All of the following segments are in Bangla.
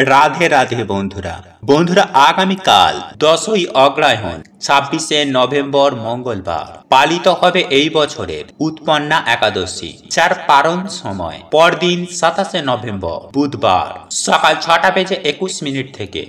রাধে রাধে বন্ধুরা। আগামীকাল 10ই অগ্রহায়ণ 26শে নভেম্বর মঙ্গলবার পালিত হবে এই বছরের উৎপন্না একাদশী, যার পারণ সময় পরদিন 27শে নভেম্বর বুধবার সকাল 6:21 থেকে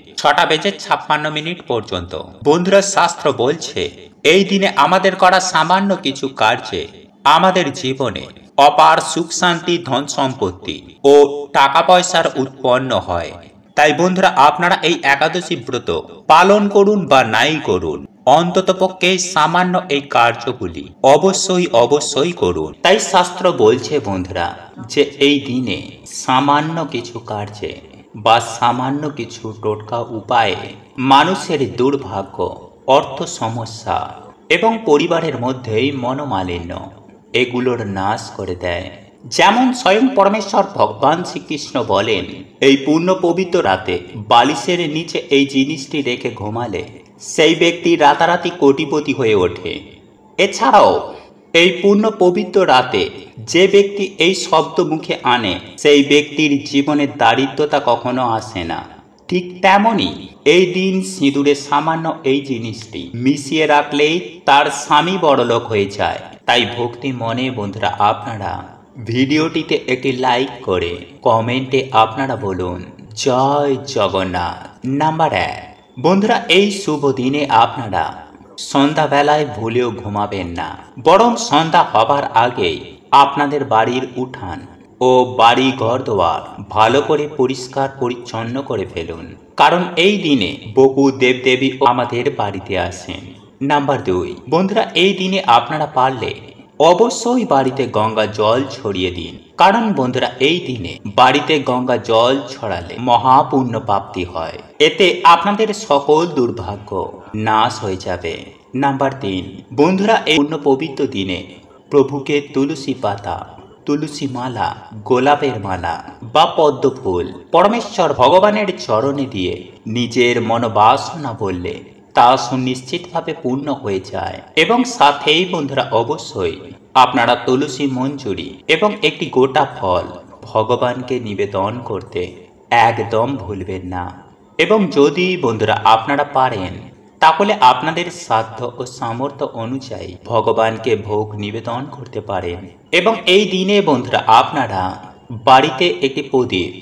6:56 পর্যন্ত। বন্ধুরা, শাস্ত্র বলছে এই দিনে আমাদের করা সামান্য কিছু কার্যে আমাদের জীবনে অপার সুখ শান্তি, ধন সম্পত্তি ও টাকা পয়সার উৎপন্ন হয়। তাই বন্ধুরা, আপনারা এই একাদশী ব্রত পালন করুন বা নাই করুন, অন্তত পক্ষে সামান্য এই কার্যগুলি অবশ্যই করুন। তাই শাস্ত্র বলছে বন্ধুরা যে এই দিনে সামান্য কিছু কার্যে বা সামান্য কিছু টোটকা উপায়ে মানুষের দুর্ভাগ্য, অর্থ সমস্যা এবং পরিবারের মধ্যেই মনোমালিন্য এগুলোর নাশ করে দেয়। যেমন স্বয়ং পরমেশ্বর ভগবান শ্রীকৃষ্ণ বলেন, এই পূর্ণ পবিত্র রাতে বালিশের নিচে এই জিনিসটি রেখে ঘুমালে সেই ব্যক্তি রাতারাতি কোটিপতি হয়ে ওঠে। এছাড়াও এই পূর্ণ পবিত্র রাতে যে ব্যক্তি এই শব্দ মুখে আনে সেই ব্যক্তির জীবনে দারিদ্রতা কখনো আসে না। ঠিক তেমনই এই দিন সিঁদুরে সামান্য এই জিনিসটি মিশিয়ে রাখলেই তার স্বামী বড়লোক হয়ে যায়। তাই ভক্তি মনে বন্ধুরা, আপনারা ভিডিওটিতে একটি লাইক করে কমেন্টে আপনারা বলুন জয় জগন্নাথ। নাম্বার 1, বন্ধুরা, এই শুভ দিনে আপনারা সন্ধ্যাবেলায় ভুলেও ঘুমাবেন না, বরং সন্ধ্যা হবার আগেই আপনাদের বাড়ির উঠান ও বাড়ি ঘর দোয়ার ভালো করে পরিষ্কার পরিচ্ছন্ন করে ফেলুন, কারণ এই দিনে বহু দেবদেবী আমাদের বাড়িতে আসেন। নাম্বার 2, বন্ধুরা, এই দিনে আপনারা পারলে অবশ্যই বাড়িতে গঙ্গা জল ছড়িয়ে দিন, কারণ বন্ধুরা এই দিনে বাড়িতে গঙ্গা জল ছড়ালে মহাপুণ্য প্রাপ্তি হয়। এতে আপনাদের সকল দুর্ভাগ্য নাশ হয়ে যাবে। নাম্বার 3, বন্ধুরা, এই পূর্ণ পবিত্র দিনে প্রভুকে তুলসী পাতা, তুলসী মালা, গোলাপের মালা বা পদ্ম ফুল পরমেশ্বর ভগবানের চরণে দিয়ে নিজের মনোবাসনা বললে তা সুনিশ্চিতভাবে পূর্ণ হয়ে যায়। এবং সাথেই বন্ধুরা অবশ্যই আপনারা তুলসী মঞ্জুরি এবং একটি গোটা ফল ভগবানকে নিবেদন করতে একদম ভুলবেন না। এবং যদি বন্ধুরা আপনারা পারেন তাহলে আপনাদের সাধ্য ও সামর্থ্য অনুযায়ী ভগবানকে ভোগ নিবেদন করতে পারেন। এবং এই দিনে বন্ধুরা আপনারা বাড়িতে একটি প্রদীপ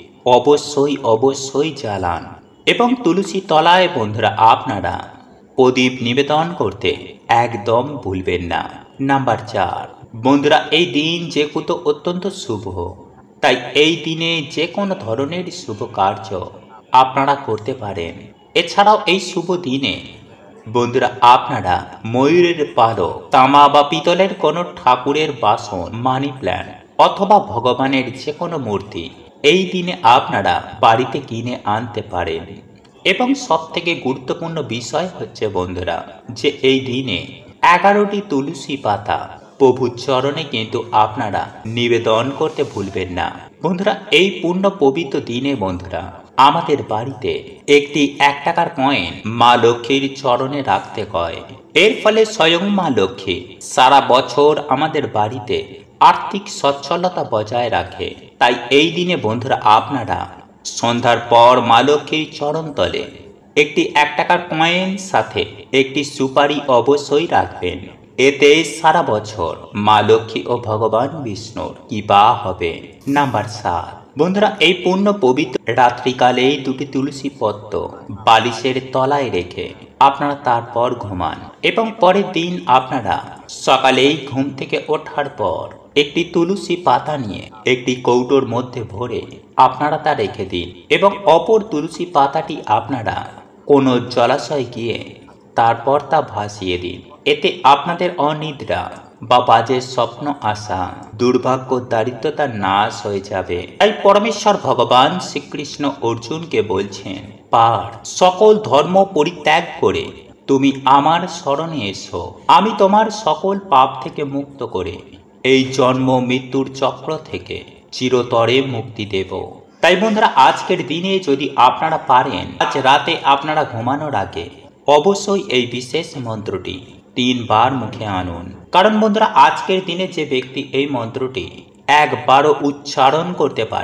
অবশ্যই জ্বালান এবং তুলসী তলায় বন্ধুরা আপনারা প্রদীপ নিবেদন করতে একদম ভুলবেন না। নাম্বার 4, বন্ধুরা, এই দিন যেহেতু অত্যন্ত শুভ, তাই এই দিনে যে কোনো ধরনের শুভ কার্য আপনারা করতে পারেন। এছাড়াও এই শুভ দিনে বন্ধুরা আপনারা ময়ূরের পালক, তামা বা পিতলের কোনো ঠাকুরের বাসন, মানি প্ল্যান্ট অথবা ভগবানের যে কোনো মূর্তি এই দিনে আপনারা বাড়িতে কিনে আনতে পারেন। এবং সব থেকে গুরুত্বপূর্ণ বিষয় হচ্ছে বন্ধুরা যে এই দিনে 11টি তুলসী পাতা প্রভুর চরণে কিন্তু আপনারা নিবেদন করতে ভুলবেন না। বন্ধুরা, এই পূর্ণ পবিত্র দিনে বন্ধুরা আমাদের বাড়িতে একটি 1 টাকার কয়েন মা লক্ষ্মীর চরণে রাখতে হয়। এর ফলে স্বয়ং মা লক্ষ্মী সারা বছর আমাদের বাড়িতে আর্থিক সচ্ছলতা বজায় রাখে। তাই এই দিনে বন্ধুরা আপনারা সন্ধ্যার পর মা লক্ষ্মীর চরণ তলে একটি 1 টাকার কয়েন সাথে একটি সুপারি অবশ্যই রাখবেন। এতে সারা বছর মা লক্ষ্মী ও ভগবান বিষ্ণুর কৃপা হবে। নাম্বার 7, বন্ধুরা, এই পূর্ণ পবিত্র রাত্রিকালে 2টি তুলসী পত্র বালিশের তলায় রেখে আপনারা তারপর ঘুমান। এবং পরের দিন আপনারা সকালেই ঘুম থেকে ওঠার পর একটি তুলসী পাতা নিয়ে একটি কৌটোর মধ্যে ভরে আপনারা তা রেখে দিন। এবং অপর তুলসী পাতাটি আপনারা কোনো জলাশয়ে গিয়ে তারপর তা ভাসিয়ে দিন। এতে আপনাদের অনিদ্রা বা বাজে স্বপ্ন আসা, দুর্ভাগ্য, দারিদ্রতা নাশ হয়ে যাবে। তাই পরমেশ্বর ভগবান শ্রীকৃষ্ণ অর্জুনকে বলছেন, পার সকল ধর্ম পরিত্যাগ করে তুমি আমার শরণে এসো, আমি তোমার সকল পাপ থেকে মুক্ত করে এই জন্ম মৃত্যুর চক্র থেকে চিরতরে মুক্তি দেব। তাই বন্ধুরা আজকের দিনে যদি আপনারা পারেন, আজ রাতে আপনারা ঘুমানোর আগে অবশ্যই এই বিশেষ মন্ত্রটি 3 বার মুখে আনুন। কারণ বন্ধুরা আজকের দিনে যে ব্যক্তি এই মন্ত্রটি একবারও উচ্চারণ করতে পারে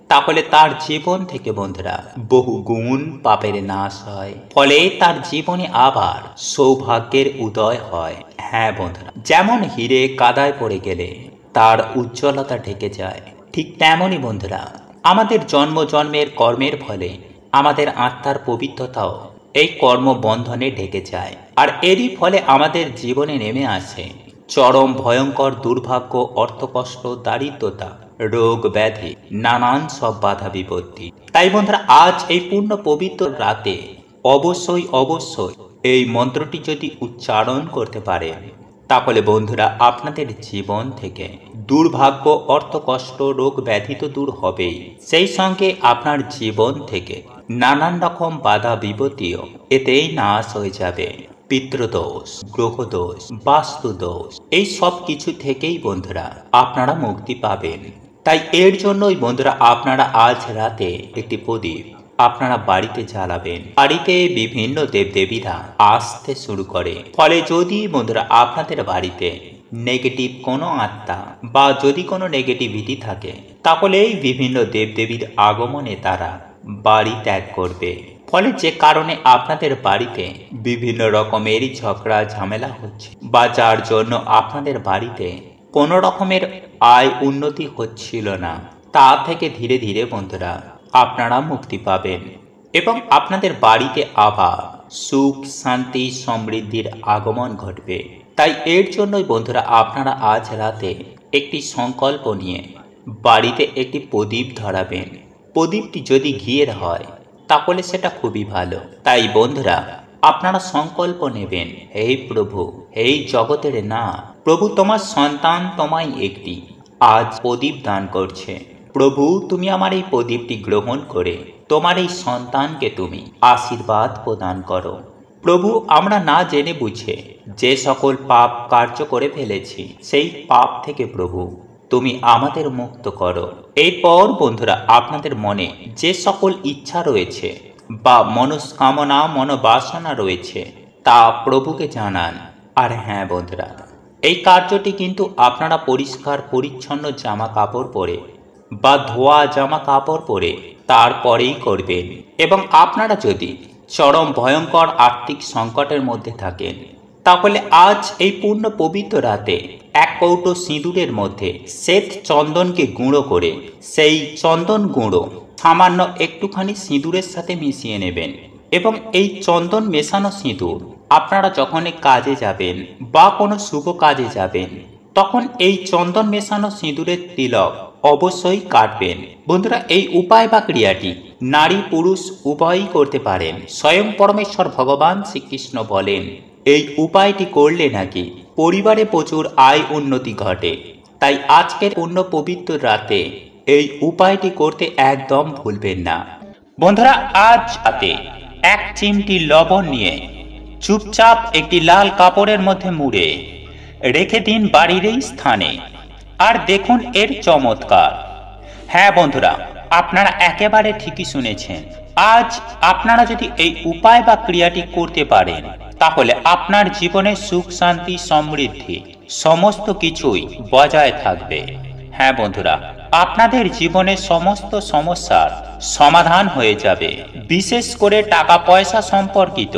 তাহলে তার জীবন থেকে বন্ধুরা বহু গুণ পাপের নাশ হয়, ফলে তার জীবনে আবার সৌভাগ্যের উদয় হয়। হ্যাঁ বন্ধুরা, যেমন হিরে কাদায় পড়ে গেলে তার উজ্জ্বলতা ঢেকে যায়, ঠিক তেমনই বন্ধুরা আমাদের জন্ম জন্মের কর্মের ফলে আমাদের আত্মার পবিত্রতাও এই কর্মবন্ধনে ঢেকে যায়, আর এরই ফলে আমাদের জীবনে নেমে আসে চরম ভয়ঙ্কর দুর্ভাগ্য, অর্থকষ্ট, দারিদ্রতা, রোগ ব্যাধি, নানান সব বাধা বিপত্তি। তাই বন্ধুরা আজ এই পূর্ণ পবিত্র রাতে অবশ্যই অবশ্যই এই মন্ত্রটি যদি উচ্চারণ করতে পারেন, তাহলে বন্ধুরা আপনাদের জীবন থেকে দুর্ভাগ্য, অর্থকষ্ট, রোগ ব্যাধি তো দূর হবেই, সেই সঙ্গে আপনার জীবন থেকে নানান রকম বাধা বিপত্তিও এতেই নাশ হয়ে যাবে। পিতৃদোষ, গ্রহদোষ, বাস্তুদোষ, এই সব কিছু থেকেই বন্ধুরা আপনারা মুক্তি পাবেন। তাই এর জন্যই বন্ধুরা আপনারা আজ রাতে একটি প্রদীপ আপনারা বাড়িতে জ্বালাবেন। বাড়িতে বিভিন্ন দেবদেবীরা আসতে শুরু করে, ফলে যদি বন্ধুরা আপনাদের বাড়িতে নেগেটিভ কোনো আত্মা বা যদি কোনো নেগেটিভিটি থাকে, তাহলে এই বিভিন্ন দেবদেবীর আগমনে তারা বাড়ি ত্যাগ করবে। ফলে যে কারণে আপনাদের বাড়িতে বিভিন্ন রকমের ঝগড়া ঝামেলা হচ্ছে, বা যার জন্য আপনাদের বাড়িতে কোনো রকমের আয় উন্নতি হচ্ছিল না, তা থেকে ধীরে ধীরে বন্ধুরা আপনারা মুক্তি পাবেন এবং আপনাদের বাড়িতে আবার সুখ, শান্তি, সমৃদ্ধির আগমন ঘটবে। তাই এর জন্যই বন্ধুরা আপনারা আজ রাতে একটি সংকল্প নিয়ে বাড়িতে একটি প্রদীপ ধরাবেন। প্রদীপটি যদি ঘিয়ের হয় তাহলে সেটা খুবই ভালো। তাই বন্ধুরা আপনারা সংকল্প নেবেন, হে প্রভু, হে জগতের না প্রভু, তোমার সন্তান তোমায় একটি আজ প্রদীপ দান করছে। প্রভু তুমি আমার এই প্রদীপটি গ্রহণ করে তোমার এই সন্তানকে তুমি আশীর্বাদ প্রদান করো। প্রভু আমরা না জেনে বুঝে যে সকল পাপ কার্য করে ফেলেছি, সেই পাপ থেকে প্রভু তুমি আমাদের মুক্ত করো। এরপর বন্ধুরা আপনাদের মনে যে সকল ইচ্ছা রয়েছে বা মনস্কামনা, মনোবাসনা রয়েছে তা প্রভুকে জানান। আর হ্যাঁ বন্ধুরা, এই কার্যটি কিন্তু আপনারা পরিষ্কার পরিচ্ছন্ন জামা কাপড় পরে বা ধোয়া জামা কাপড় পরে তারপরেই করবেন। এবং আপনারা যদি চরম ভয়ঙ্কর আর্থিক সংকটের মধ্যে থাকেন, তাহলে আজ এই পূর্ণ পবিত্র রাতে এক কৌটো সিঁদুরের মধ্যে শ্বেত চন্দনকে গুঁড়ো করে সেই চন্দন গুঁড়ো সামান্য একটুখানি সিঁদুরের সাথে মিশিয়ে নেবেন। এবং এই চন্দন মেশানো সিঁদুর আপনারা যখন কাজে যাবেন বা কোনো শুভ কাজে যাবেন, তখন এই চন্দন মেশানো সিঁদুরের তিলক অবশ্যই কাটবেন। বন্ধুরা এই উপায় বা ক্রিয়াটি নারী পুরুষ উভয়ই করতে পারেন। স্বয়ং পরমেশ্বর ভগবান শ্রীকৃষ্ণ বলেন এই উপায়টি করলে নাকি পরিবারে প্রচুর আয় উন্নতি ঘটে। তাই আজকের পূর্ণ পবিত্র রাতে এই উপায়টি করতে একদম ভুলবেন না। বন্ধুরা আজ রাতে এক চিমটি লবণ নিয়ে চুপচাপ একটি লাল কাপড়ের মধ্যে মুড়ে রেখে দিন বাড়ির এই স্থানে, আর দেখুন এর চমৎকার। হ্যাঁ বন্ধুরা আপনারা একেবারে ঠিকই শুনেছেন, আজ আপনারা যদি এই উপায় বা ক্রিয়াটি করতে পারেন, তাহলে আপনার জীবনে সুখ, শান্তি, সমৃদ্ধি সমস্ত কিছুই বজায় থাকবে। হ্যাঁ বন্ধুরা আপনাদের জীবনে সমস্ত সমস্যার সমাধান হয়ে যাবে। বিশেষ করে টাকা পয়সা সম্পর্কিত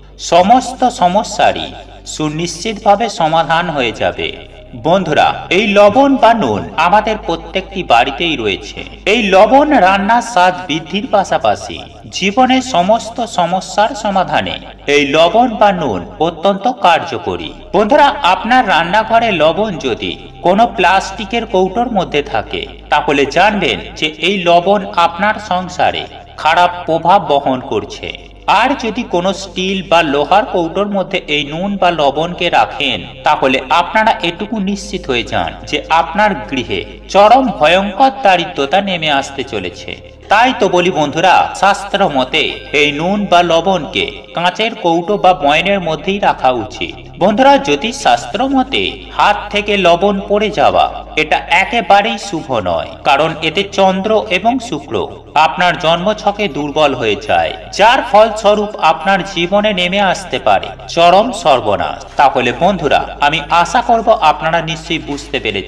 সমস্ত সমস্যারই সুনিশ্চিতভাবে সমাধান হয়ে যাবে। বন্ধুরা এই লবণ বা নুন আমাদের প্রত্যেকটি বাড়িতেই রয়েছে। এই লবণ রান্নার স্বাদ বৃদ্ধির পাশাপাশি জীবনের সমস্ত সমস্যার সমাধানে এই লবণ বা নুন অত্যন্ত কার্যকরী। বন্ধুরা আপনার রান্নাঘরে লবণ যদি কোনো প্লাস্টিকের কৌটোর মধ্যে থাকে, তাহলে জানবেন যে এই লবণ আপনার সংসারে খারাপ প্রভাব বহন করছে। আর যদি কোনো স্টিল বা লোহার কৌটোর মধ্যে এই নুন বা লবণকে রাখেন, তাহলে আপনারা এটুকু নিশ্চিত হয়ে যান যে আপনার গৃহে চরম ভয়ঙ্কর দারিদ্রতা নেমে আসতে চলেছে। তাই তো বলি বন্ধুরা, শাস্ত্র মতে এই নুন বা লবণকে কাঁচের কৌটো বা বয়নের মধ্যেই রাখা উচিত। বন্ধুরা জ্যোতিষ শাস্ত্র মতে হাত থেকে লবণ পড়ে যাওয়া এটা একেবারেই শুভ নয়, কারণ এতে চন্দ্র এবং শুক্র আপনার জন্মছকে দুর্বল হয়ে যায়, যার ফলস্বরূপ আপনার জীবনে নেমে আসতে পারে চরম সর্বনাশ। তাহলে বন্ধুরা আমি আশা করব আপনারা নিশ্চয়ই বুঝতে পেরেছেন।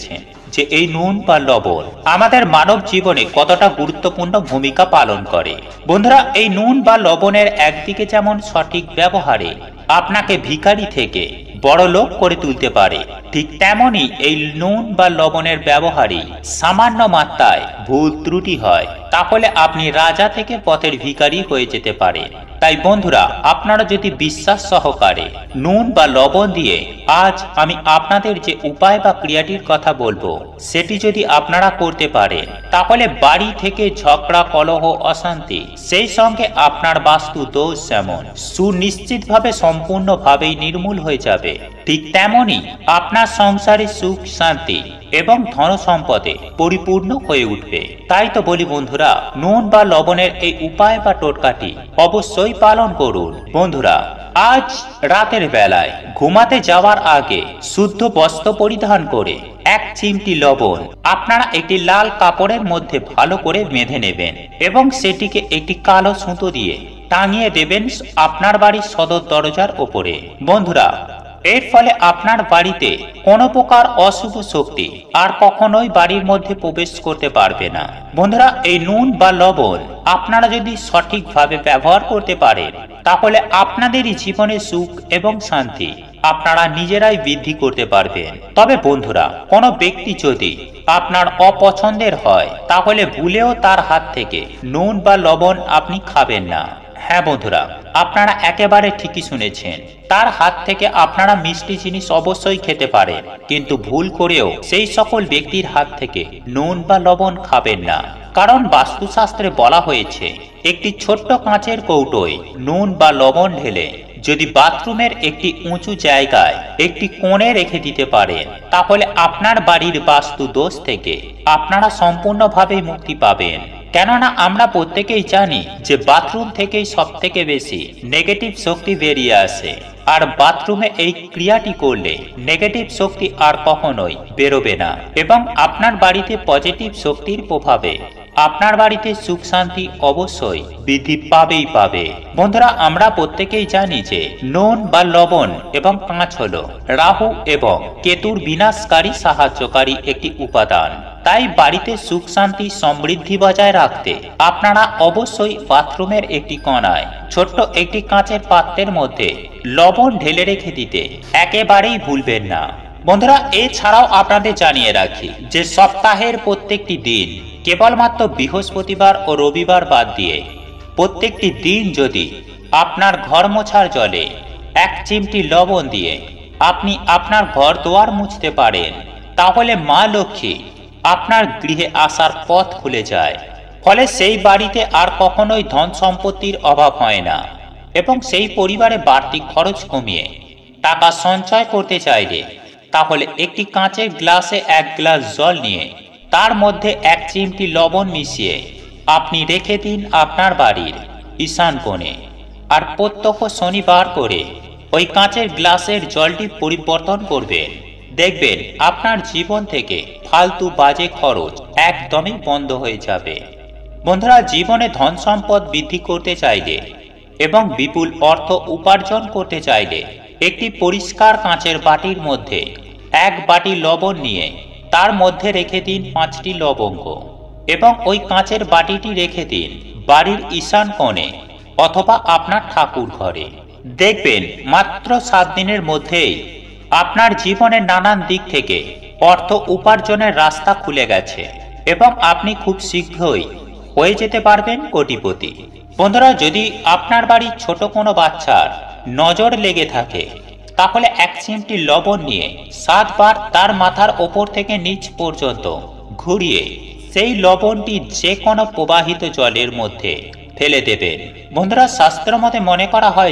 যে এই নুন বা লবণ আমাদের মানব জীবনে কতটা গুরুত্বপূর্ণ ভূমিকা পালন করে। বন্ধুরা, এই নুন বা লবণের একদিকে যেমন সঠিক ব্যবহারে আপনাকে ভিখারি থেকে বড় লোক করে তুলতে পারে, ঠিক তেমনি এই নুন বা লবণের ব্যবহারে সামান্য মাত্রায় ভুল ত্রুটি হয় তাহলে আপনি রাজা থেকে পথের ভিখারি হয়ে যেতে পারে। তাই বন্ধুরা, আপনারা যদি বিশ্বাস সহকারে নুন বা লবণ দিয়ে আজ আমি আপনাদের যে উপায় বা ক্রিয়াটির কথা বলবো সেটি যদি আপনারা করতে পারেন তাহলে বাড়ি থেকে ঝগড়া, কলহ, অশান্তি, সেই সঙ্গে আপনার বাস্তু দোষ যেমন সুনিশ্চিতভাবে সম্পূর্ণভাবেই নির্মূল হয়ে যাবে, ঠিক তেমনি আপনার সংসারে সুখ, শান্তি এবং ধন সম্পদে পরিপূর্ণ হয়ে উঠবে। তাই তো বলি বন্ধুরা, নুন বা লবণের এই উপায় বা টোটকাটি অবশ্যই পালন করুন। বন্ধুরা, আজ রাতের বেলায় ঘুমাতে যাওয়ার আগে শুদ্ধ বস্ত্র পরিধান করে 1 চিমটি লবণ আপনারা একটি লাল কাপড়ের মধ্যে ভালো করে বেঁধে নেবেন এবং সেটিকে একটি কালো সুতো দিয়ে টাঙিয়ে দেবেন আপনার বাড়ির সদর দরজার ওপরে। বন্ধুরা, এর ফলে আপনার বাড়িতে কোনো প্রকার অশুভ শক্তি আর কখনোই বাড়ির মধ্যে প্রবেশ করতে পারবে না। বন্ধুরা, এই নুন বা লবণ আপনারা যদি সঠিকভাবে ব্যবহার করতে পারেন তাহলে আপনাদেরই জীবনে সুখ এবং শান্তি আপনারা নিজেরাই বৃদ্ধি করতে পারবেন। তবে বন্ধুরা, কোনো ব্যক্তি যদি আপনার অপছন্দের হয় তাহলে ভুলেও তার হাত থেকে নুন বা লবণ আপনি খাবেন না। হ্যাঁ বন্ধুরা, আপনারা একেবারে ঠিকই শুনেছেন, তার হাত থেকে আপনারা মিষ্টি জিনিস অবশ্যই খেতে পারেন, কিন্তু ভুল করেও সেই সকল ব্যক্তির হাত থেকে নুন বা লবণ খাবেন না। কারণ বাস্তুশাস্ত্রে বলা হয়েছে একটি ছোট্ট কাঁচের কৌটোয় নুন বা লবণ ঢেলে যদি বাথরুমের একটি উঁচু জায়গায় একটি কোণে রেখে দিতে পারেন তাহলে আপনার বাড়ির বাস্তু দোষ থেকে আপনারা সম্পূর্ণভাবে মুক্তি পাবেন। কেননা আমরা প্রত্যেকেই জানি যে বাথরুম থেকেই সব থেকে বেশি নেগেটিভ শক্তি বেরিয়ে আসে, আর বাথরুমে এই ক্রিয়াটি করলে নেগেটিভ শক্তি আর কখনোই বেরোবে না এবং আপনার বাড়িতে পজিটিভ শক্তির প্রভাবে আপনার বাড়িতে সুখ শান্তি অবশ্যই বৃদ্ধি পাবেই পাবে। বন্ধুরা, আমরা প্রত্যেকেই জানি যে নুন বা লবণ এবং কাঁচ হলো রাহু এবং কেতুর বিনাশকারী সাহায্যকারী একটি উপাদান। তাই বাড়িতে সুখ শান্তি সমৃদ্ধি বজায় রাখতে আপনারা অবশ্যই বাথরুমের একটি কোণায় ছোট্ট একটি কাঁচের পাত্রের মধ্যে লবণ ঢেলে রেখে দিতে একেবারেই ভুলবেন না। বন্ধুরা, এছাড়াও আপনাদের জানিয়ে রাখি যে সপ্তাহের প্রত্যেকটি দিন কেবলমাত্র বৃহস্পতিবার ও রবিবার বাদ দিয়ে প্রত্যেকটি দিন যদি আপনার ঘর মোছার জলে 1 চিমটি লবণ দিয়ে আপনি আপনার ঘর দুয়ার মুছতে পারেন তাহলে মা লক্ষ্মী আপনার গৃহে আসার পথ খুলে যায়। ফলে সেই বাড়িতে আর কখনোই ধন সম্পত্তির অভাব হয় না এবং সেই পরিবারে বাড়তি খরচ কমিয়ে টাকা সঞ্চয় করতে চাইলে তাহলে একটি কাঁচের গ্লাসে 1 গ্লাস জল নিয়ে তার মধ্যে 1 চিমটি লবণ মিশিয়ে আপনি রেখে দিন আপনার বাড়ির ঈশান কোণে। আর প্রত্যহ শনিবার করে ওই কাঁচের গ্লাসের জলটি পরিবর্তন করবেন। দেখবেন আপনার জীবন থেকে ফালতু বাজে খরচ একদমই বন্ধ হয়ে যাবে। বন্ধুরা, জীবনে ধন সম্পদ বৃদ্ধি করতে চাইলে এবং বিপুল অর্থ উপার্জন করতে চাইলে একটি পরিষ্কার কাঁচের বাটির মধ্যে 1 বাটি লবণ নিয়ে তার মধ্যে রেখে দিন 5টি লবঙ্গ এবং ওই কাঁচের বাটিটি রেখে দিন বাড়ির ঈশান কোণে অথবা আপনার ঠাকুর ঘরে। দেখবেন মাত্র 7 দিনের মধ্যেই আপনার জীবনের নানান দিক থেকে অর্থ উপার্জনের রাস্তা খুলে গেছে এবং আপনি খুব শীঘ্রই হয়ে যেতে পারবেন কোটিপতি। বন্ধুরা, যদি আপনার বাড়ির ছোট কোনো বাচ্চার নজর লেগে থাকে তাহলে 1 চিমটি লবণ নিয়ে 7 বার তার মাথার ওপর থেকে নিচ পর্যন্ত ঘুরিয়ে সেই লবণটি যে কোনো প্রবাহিত জলের মধ্যে ফেলে দেবেন। বন্ধুরা, শাস্ত্র মতে মনে করা হয়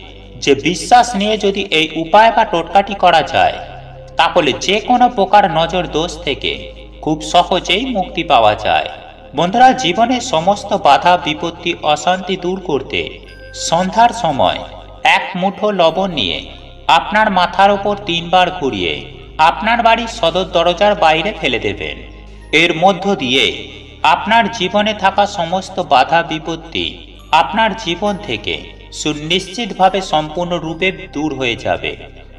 যে বিশ্বাস নিয়ে যদি এই উপায় বা টোটকাটি করা যায় তাহলে যে কোনো প্রকার নজর দোষ থেকে খুব সহজেই মুক্তি পাওয়া যায়। বন্ধুরা, জীবনে সমস্ত বাধা বিপত্তি অশান্তি দূর করতে সন্ধ্যার সময় 1 মুঠো লবণ নিয়ে আপনার মাথার উপর 3 বার ঘুরিয়ে আপনার বাড়ির সদর দরজার বাইরে ফেলে দেবেন। এর মধ্য দিয়ে আপনার জীবনে থাকা সমস্ত বাধা বিপত্তি আপনার জীবন থেকে সুনিশ্চিতভাবে সম্পূর্ণরূপে দূর হয়ে যাবে।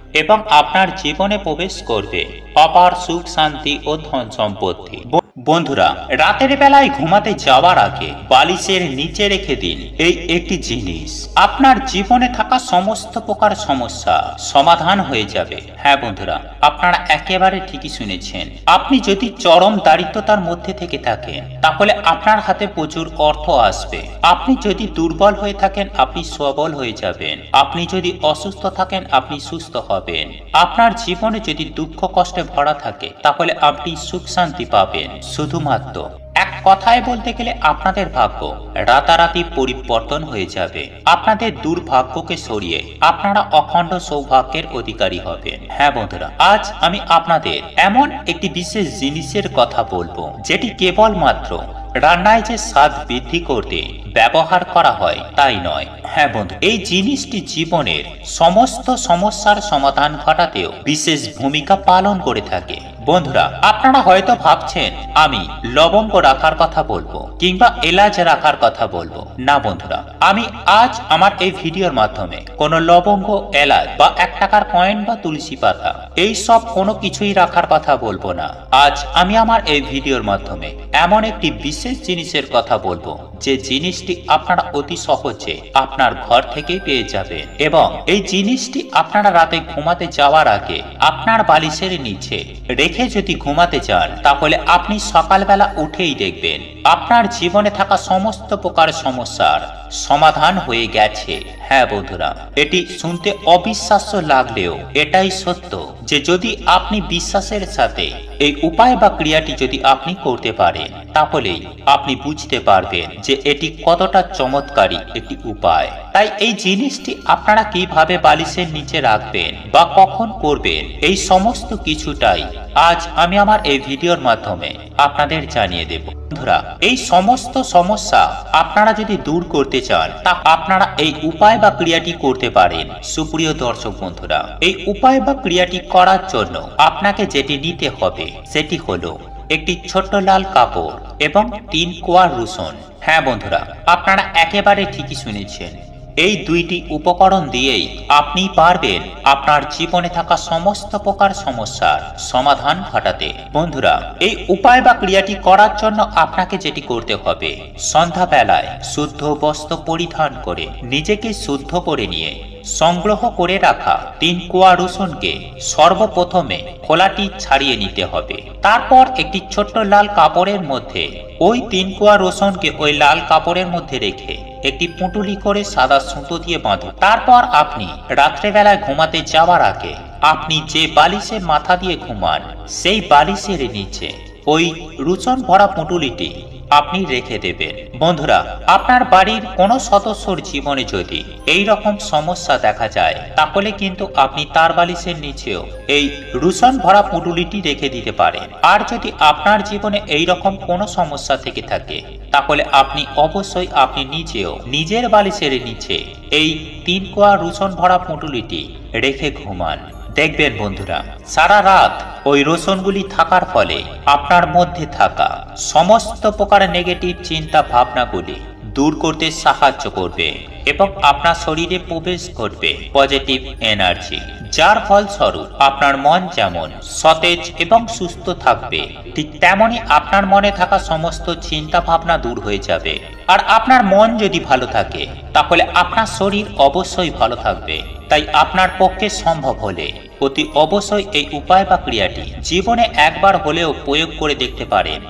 এবং আপনার জীবনে প্রবেশ করবে অপার সুখ শান্তি ও ধন সম্পত্তি। বন্ধুরা, রাতের বেলায় ঘুমাতে যাওয়ার আগে বালিশের নিচে রেখে দিন এই একটি জিনিস। আপনার জীবনে থাকা সমস্ত প্রকার সমস্যা সমাধান হয়ে যাবে। হ্যাঁ বন্ধুরা, আপনারা একেবারে ঠিকই শুনেছেন। আপনি যদি চরম দারিদ্রতার মধ্যে থেকে থাকেন তাহলে আপনার হাতে প্রচুর অর্থ আসবে। আপনি যদি দুর্বল হয়ে থাকেন আপনি সবল হয়ে যাবেন। আপনি যদি অসুস্থ থাকেন আপনি সুস্থ হবেন। আপনার জীবনে যদি দুঃখ কষ্টে ভরা থাকে তাহলে আপনি সুখ শান্তি পাবেন। শুধুমাত্র এক কথায় বলতে গেলে আপনাদের ভাগ্য রাতারাতি পরিবর্তন হয়ে যাবে। আপনাদের দুর্ভাগ্যকে সরিয়ে আপনারা অখণ্ড সৌভাগ্যের অধিকারী হবেন। হ্যাঁ বন্ধুরা, আজ আমি আপনাদের এমন একটি বিশেষ জিনিসের কথা বলবো যেটি কেবলমাত্র রান্নায় যে স্বাদ বৃদ্ধি করতে ব্যবহার করা হয় তাই নয়। হ্যাঁ বন্ধু, এই জিনিসটি জীবনের সমস্ত সমস্যার সমাধান ঘটাতেও বিশেষ ভূমিকা পালন করে থাকে। বন্ধুরা, আপনারা হয়তো ভাবছেন আমি লবঙ্গ রাখার কথা বলবো কিংবা এলাচ রাখার কথা বলবো। না বন্ধুরা, আমি আজ আমার এই ভিডিওর মাধ্যমে কোনো লবঙ্গ, এলাচ বা 1 টাকার কয়েন বা তুলসী পাতা এই সব কোনো কিছুই রাখার কথা বলবো না। আজ আমি আমার এই ভিডিওর মাধ্যমে এমন একটি বিশেষ জিনিসের কথা বলবো যে জিনিসটি আপনারা অতি সহজে আপনার ঘর থেকেই পেয়ে যাবেন এবং এই জিনিসটি আপনারা রাতে ঘুমাতে যাওয়ার আগে আপনার বালিশের নিচে রেখে যদি ঘুমাতে যান তাহলে আপনি সকালবেলা উঠেই দেখবেন আপনার জীবনে থাকা সমস্ত প্রকার সমস্যার সমাধান হয়ে গেছে। হ্যাঁ বন্ধুরা, এটি শুনতে অবিশ্বাস্য লাগলেও এটাই সত্য যে যদি আপনি বিশ্বাসের সাথে এই উপায় বা ক্রিয়াটি যদি আপনি করতে পারেন তাহলেই আপনি বুঝতে পারবেন যে এটি কতটা চমৎকারী একটি উপায়। তাই এই জিনিসটি আপনারা কিভাবে বালিশের নিচে রাখবেন বা কখন করবেন এই সমস্ত কিছুটাই আজ আমি আমার এই ভিডিওর মাধ্যমে আপনাদের জানিয়ে দেব। বন্ধুরা, এই সমস্ত সমস্যা আপনারা যদি দূর করতে চান তা আপনারা এই উপায় বা ক্রিয়াটি করতে পারেন। সুপ্রিয় দর্শক বন্ধুরা, এই উপায় বা ক্রিয়াটি করার জন্য আপনাকে যেটি নিতে হবে সেটি হলো একটি ছোট্ট লাল কাপড় এবং 3 কোয়া রসুন। হ্যাঁ বন্ধুরা, আপনারা একেবারে ঠিকই শুনেছেন। এই দুইটি উপকরণ দিয়েই আপনি পারবেন আপনার জীবনে থাকা সমস্ত প্রকার সমস্যার সমাধান ঘটাতে। বন্ধুরা, এই উপায় বা ক্রিয়াটি করার জন্য আপনাকে যেটি করতে হবে, সন্ধ্যাবেলায় শুদ্ধ বস্ত্র পরিধান করে নিজেকে শুদ্ধ করে নিয়ে সংগ্রহ করে রাখা 3 কোয়া রসুনকে সর্বপ্রথমে খোলাটি ছাড়িয়ে নিতে হবে। তারপর একটি ছোট্ট লাল কাপড়ের মধ্যে ওই 3 কোয়া রসুনকে ওই লাল কাপড়ের মধ্যে রেখে একটি পুঁটুলি করে সাদা সুতো দিয়ে বাঁধুন। তারপর আপনি রাত্রেবেলায় ঘুমাতে যাওয়ার আগে আপনি যে বালিশে মাথা দিয়ে ঘুমান সেই বালিশের নিচে ওই রসুন ভরা পুঁটুলিটি আপনি রেখে দেবেন। বন্ধুরা, আপনার বাড়ির কোনো সদস্যর জীবনে যদি এই রকম সমস্যা দেখা যায় তাহলে কিন্তু আপনি তার বালিশের নিচেও এই রসুন ভরা পুঁটুলিটি রেখে দিতে পারেন। আর যদি আপনার জীবনে এই রকম কোনো সমস্যা থেকে থাকে তাহলে আপনি অবশ্যই আপনি নিজেও নিজের বালিশের নিচে এই 3 কোয়া রসুন ভরা পুঁটুলিটি রেখে ঘুমান। দেখবেন বন্ধুরা, সারা রাত ওই রসুনগুলি থাকার ফলে আপনার মধ্যে থাকা সমস্ত প্রকার নেগেটিভ চিন্তা ভাবনাগুলি দূর করতে সাহায্য করবে এবং আপনার শরীরে প্রবেশ করবে পজিটিভ এনার্জি, যার ফলস্বরূপ আপনার মন যেমন সতেজ এবং সুস্থ থাকবে ঠিক তেমনি আপনার মনে থাকা সমস্ত চিন্তা ভাবনা দূর হয়ে যাবে। আর আপনার মন যদি ভালো থাকে তাহলে আপনার শরীর অবশ্যই ভালো থাকবে। তাই আপনার পক্ষে সম্ভব হলে অতি অবশ্যই এই উপায় বা ক্রিয়াটি জীবনে একবার হলেও প্রয়োগ করে দেখতে পারেন।